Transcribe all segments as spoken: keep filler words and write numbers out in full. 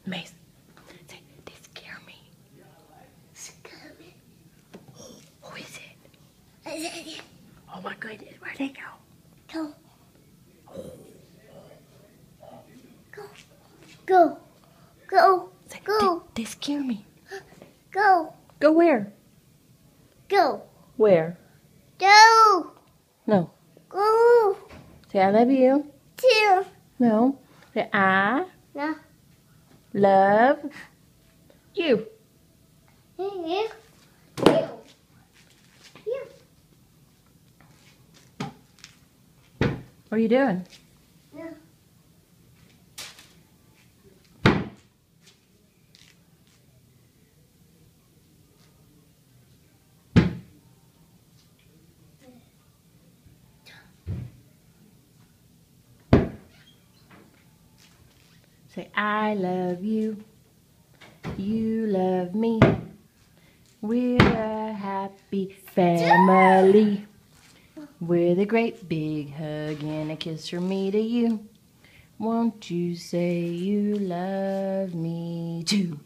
Mace, say, they scare me. Scare me. Who is it? Oh my goodness, where'd they go? Go. Go. Go. Go. Say, Go. They, they scare me. Go. Go where? Go. Where? Go. No. Go. Say, I love you. Two. No. Say, I No. love you. You. You. You. What are you doing? No. Say, I love you. You love me. We're a happy family. With a great big hug and a kiss from me to you. Won't you say you love me too?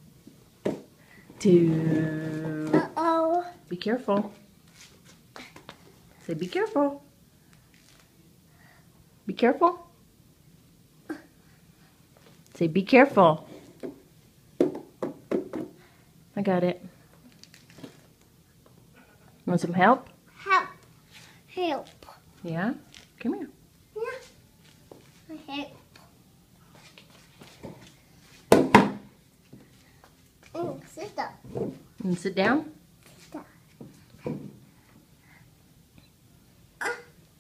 Too. Uh-oh. Be careful. Say, be careful. Be careful. Say, be careful. I got it. Want some help? Help. Help. Yeah? Come here. Yeah. Help. Mm, sit down. And sit down. Sit down. Ah.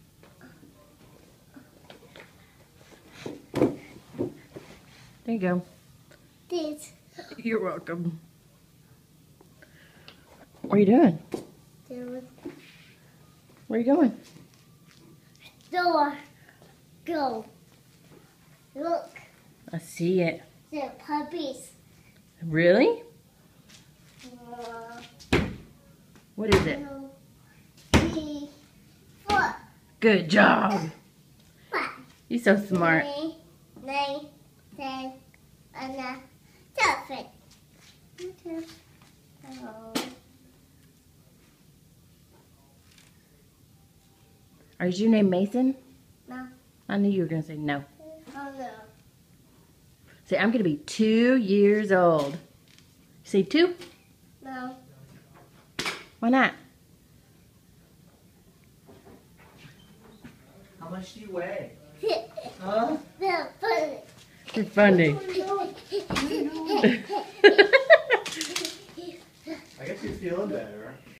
There you go. This. You're welcome. What are you doing? There. Where are you going? Door. Go. Look. I see it. The puppies. Really? Uh, What is it? two, three, four, Good job. five, You're so smart. eight, nine, ten, eleven, twelve. Okay. Oh. Are you named Mason? No. I knew you were going to say no. Oh no. Say, I'm going to be two years old. Say two? No. Why not? How much do you weigh? Huh? No, funny. You're funny. I guess you're feeling better.